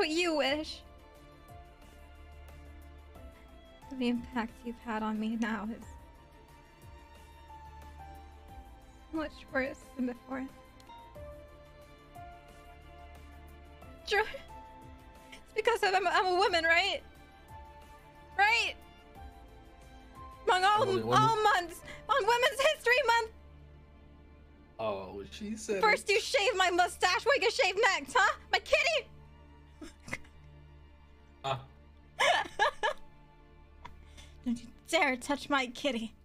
what you wish. The impact you've had on me now is much worse than before. Sure. It's because I'm a woman, right? Right? Among all months, on Women's History Month. Oh, she said. First you shave my mustache, why you shave next, huh? My kitty! Don't you dare touch my kitty.